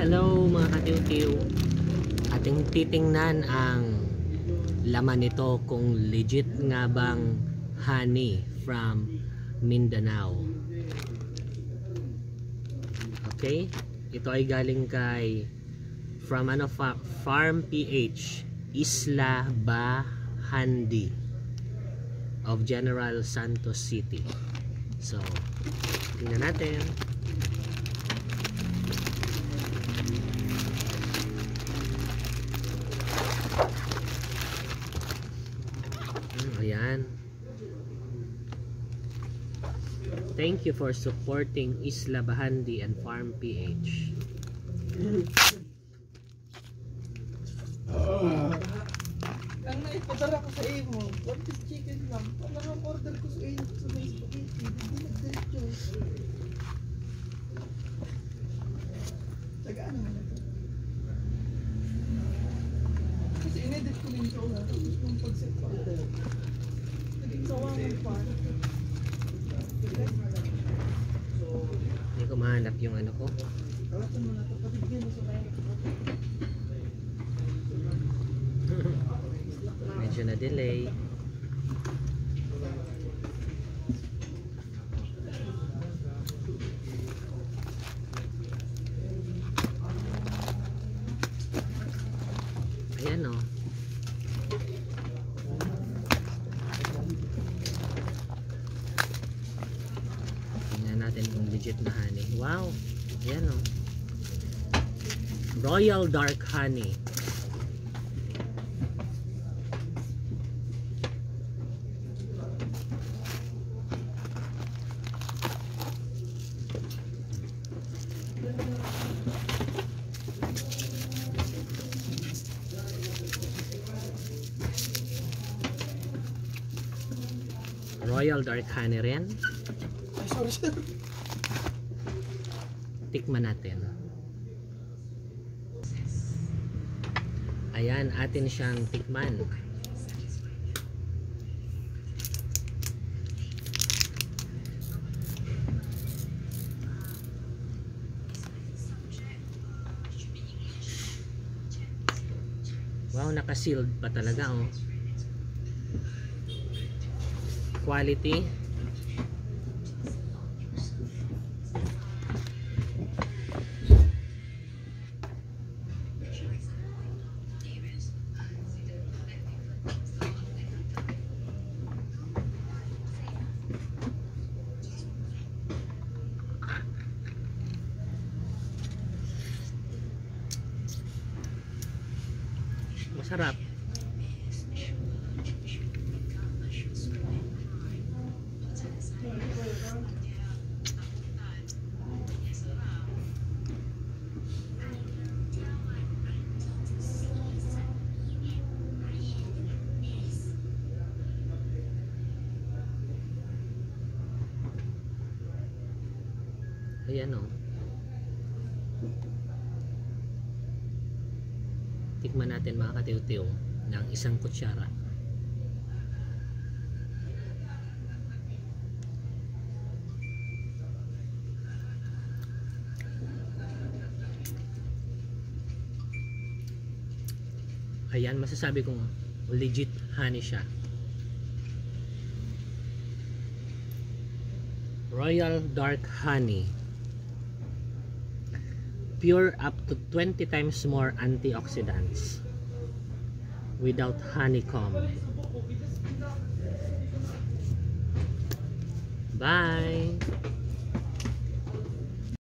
Hello mga katiw-tiw. Ating titingnan ang laman nito kung legit nga bang honey from Mindanao. Okay? Ito ay galing kay from Farm PH Isla Bahandi of General Santos City. So, tingnan natin. Ayan. Thank you for supporting Isla Bahandi and Farm PH. Ang naipadala ko sa imo, what is chicken lang? Ano ang order ko sa imo sa may spaghetti? Hindi nag-diretso. Tagaan naman ito. Kasi inedit ko din siya ulit. Tapos kung pag-set pa ako. Naging sawangan pa. Hindi ko mahanap yung ano ko. Kalatan mo na ito. Patigyan mo sa bayan. Medyo na delay. Ayan o. Tingnan natin kung legit na honey. Wow! Ayan o. Royal Dark Honey. Royal Dark Honey rin. Ay, sorry sir. Tikman natin. Ayan, atin siyang tikman. Wow, naka-sealed pa talaga oh. Quality. Masarap. Ayan o. Tikman natin mga katiw-tiw ng isang kutsara. Ayan, masasabi kong legit honey siya. Royal Dark Honey. Pure up to 20 times more antioxidants without honeycomb. Bye!